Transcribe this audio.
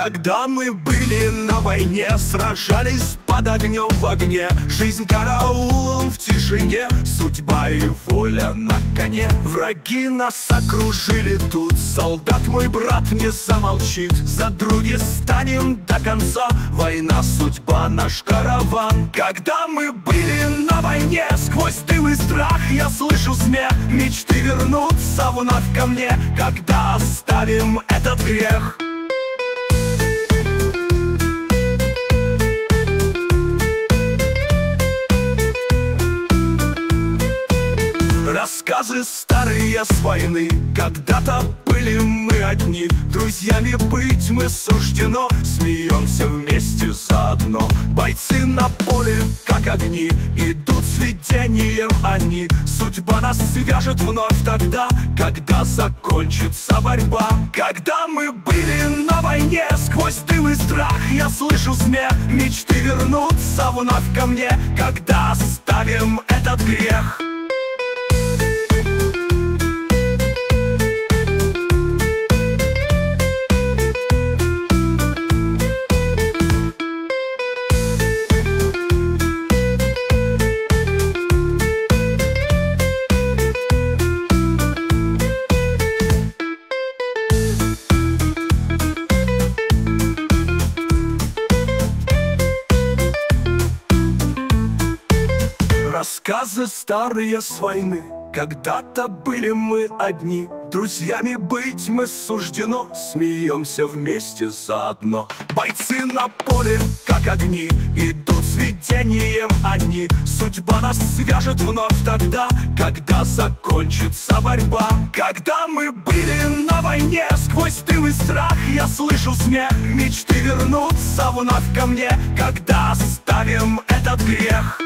Когда мы были на войне, сражались под огнем в огне, жизнь караулом в тишине, судьба и воля на коне. Враги нас окружили тут, солдат мой брат не замолчит. За други станем до конца, война, судьба, наш караван. Когда мы были на войне, сквозь дым и страх я слышу смех. Мечты вернутся вновь ко мне, когда оставим этот грех. Рассказы старые с войны, когда-то были мы одни. Друзьями быть мы суждено, смеемся вместе заодно. Бойцы на поле, как огни, идут с видением они. Судьба нас свяжет вновь тогда, когда закончится борьба. Когда мы были на войне, сквозь дым и страх я слышу смех. Мечты вернутся вновь ко мне, когда оставим этот грех. Рассказы старые с войны, когда-то были мы одни. Друзьями быть мы суждено, смеемся вместе заодно. Бойцы на поле, как огни, идут с видением они. Судьба нас свяжет вновь тогда, когда закончится борьба. Когда мы были на войне, сквозь дым и страх я слышу смех. Мечты вернутся вновь ко мне, когда оставим этот грех.